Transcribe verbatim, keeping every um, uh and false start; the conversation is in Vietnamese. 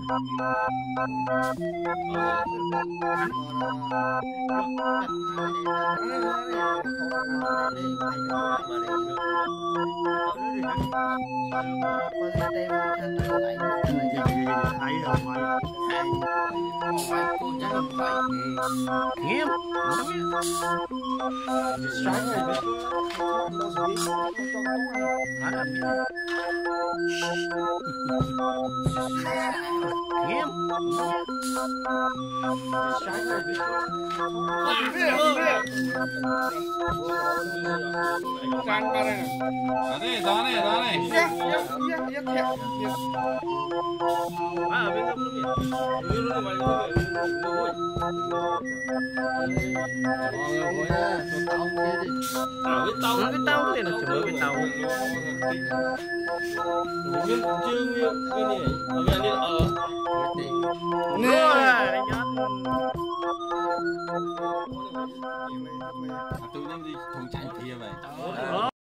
Đây, đó này, đó này. À, bên trong luôn kìa. Luôn luôn vậy luôn. À, bên tàu, bên tàu thì nó chụp bên tàu. Nguyên chưa nguyên cái này, ở bên này ở. Nè, đấy nhá. Tụi em đi thùng chạy kia vậy.